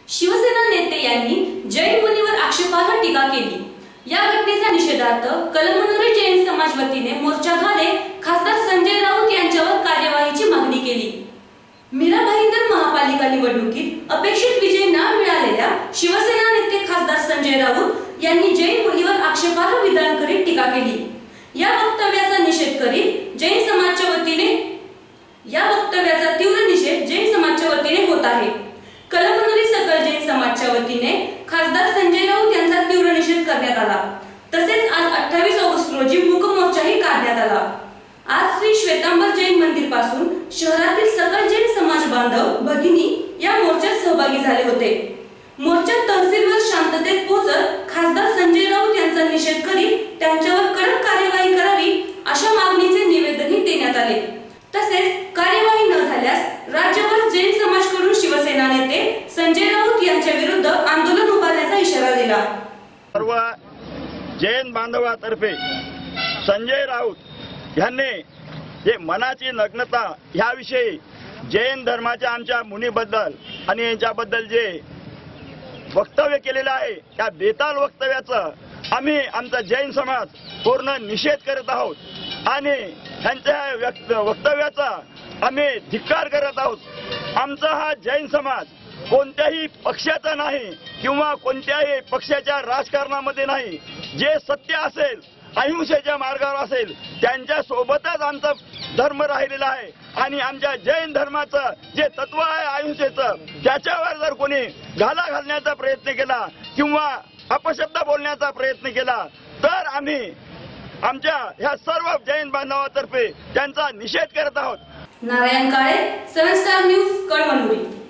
शिवसेना नेते यांनी जैन मुनीवर आक्षेपार्ह टीका केली। या घटनेचा निषेधार्थ कळमनुरी जैन समाज वतीने मोर्चाद्वारे खासदार संजय राऊत यांच्यावर कार्यवाहीची मागणी केली। मीरा भाईंदर महापालिका निवडणुकीत अपेक्षित विजय न मिळालेल्या शिवसेना नेते खासदार संजय राऊत यांनी जैन मुनीवर आक्षेपार्ह विधान करीत टीका केली। या वक्तव्याचा निषेध करीत जैन समाजाच्या वतीने होत आहे। कळमनुरी सकल जैन समाजाच्या वतीने खासदार संजय राऊत यांचा तीव्र निषेध करण्यात आला। तसेच आज 28 ऑगस्ट रोजी मूक मोर्चाही काढण्यात आला। आज श्री श्वेतांबर जैन मंदिर पासून शहरातील सकल जैन समाज बांधव भगिनी या मोर्चात सहभागी झाले होते। मोर्चात तहसीलवर शांततेत पोहोचत खासदार संजय राऊत यांचा निषेध करीत त्यांच्यावर कडक कार्यवाही करावी अशा मागणीचे निवेदनही देण्यात आले। तसेच कार्यवाही न झाल्यास राज्यभर जैन समाजाकडून शिवसेना नेते संजय राऊत यांच्या विरुद्ध आंदोलन उभारण्याचा इशारा दिला। सर्व जैन बांधवातर्फे संजय राऊत यांनी जे मनाची नग्नता ह्याविषयी जैन धर्माच्या आमच्या मुनीबद्दल आणि यांच्याबद्दल जे वक्तव्य केलेलं आहे त्या बेताल वक्तव्याचं आम्ही आमचा जैन समाज पूर्ण निषेध करत आहोत आणि त्यांच्या वक्तव्याचा आम्ही धिक्कार करत आहोत। आमचा हा जैन समाज कोणत्याही पक्षाचा नाही किंवा कोणत्याही पक्षाच्या राजकारणामध्ये नाही। जे सत्य असेल अहिंसेच्या मार्गावर असेल त्यांच्या सोबतच आमचा धर्म राहिलेला आहे आणि आमच्या जैन धर्माचं जे तत्व आहे अहिंसेचं त्याच्यावर जर कोणी घाला घालण्याचा प्रयत्न केला किंवा अपशब्द बोलण्याचा प्रयत्न केला तर आम्ही आमच्या ह्या सर्व जैन बांधवांतर्फे त्यांचा निषेध करत आहोत। Narayan Kale, Sunstar news, Kalamnuri.